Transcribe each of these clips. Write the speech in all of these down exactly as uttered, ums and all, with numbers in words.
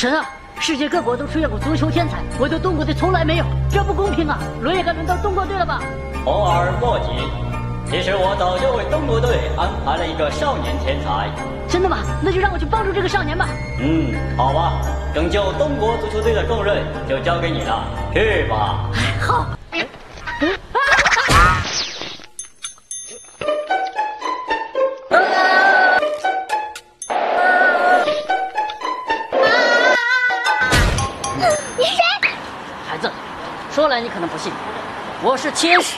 神啊！世界各国都出现过足球天才，唯独东国队从来没有，这不公平啊！轮也该轮到东国队了吧？ 偶尔莫及，其实我早就为东国队安排了一个少年天才。 真的吗？那就让我去帮助这个少年吧。 嗯，好吧，拯救东国足球队的重任就交给你了，去吧。 好。 你是谁？ 孩子，说来你可能不信，我是天使。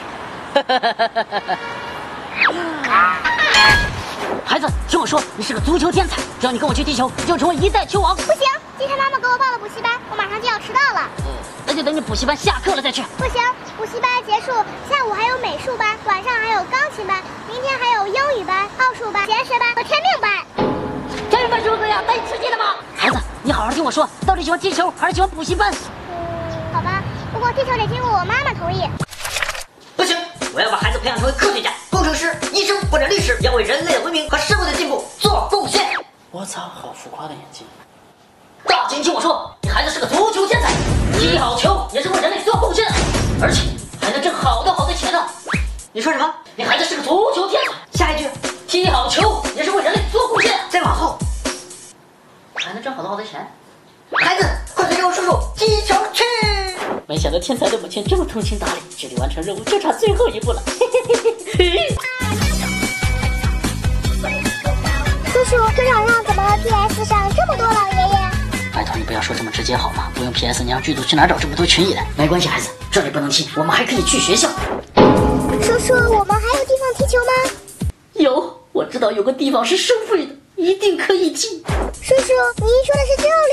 孩子，听我说，你是个足球天才，只要你跟我去踢球，你就成为一代球王。 不行，今天妈妈给我报了补习班，我马上就要迟到了。 嗯，那就等你补习班下课了再去。 不行，补习班结束，下午还有美术班，晚上还有钢琴班，明天还有英语班、奥数班、玄学班和天命班。 天命班是怎样？带你吃鸡的吗？孩子，你好好听我说，到底喜欢踢球还是喜欢补习班？ 嗯，好吧，不过踢球得经过我妈妈同意。 不行，我要把孩子培养成为科学家、工程师、医生或者律师，要为人类的文明和社会的进步做贡献。 我操，好浮夸的演技！大姐，听我说，你孩子是个足球天才，踢好球也是为人类做贡献，而且还能挣好多好多钱呢。 你说什么？ 你孩子是个足球天才， 下一句， 踢好球也是为人类做贡献， 再往后， 还能挣好多好多钱。 孩子，快随着我叔叔踢球去！ 没想到天才的母亲这么通情达理，距离完成任务就差最后一步了。嘿嘿嘿嘿。 叔叔，这场上怎么 P S 上这么多老爷爷？ 拜托你不要说这么直接好吗？不用 P S， 你让剧组去哪找这么多群演？没关系，孩子，这里不能踢，我们还可以去学校。 叔叔，我们还有地方踢球吗？ 有，我知道有个地方是收费的，一定可以踢。 叔叔，您说的是这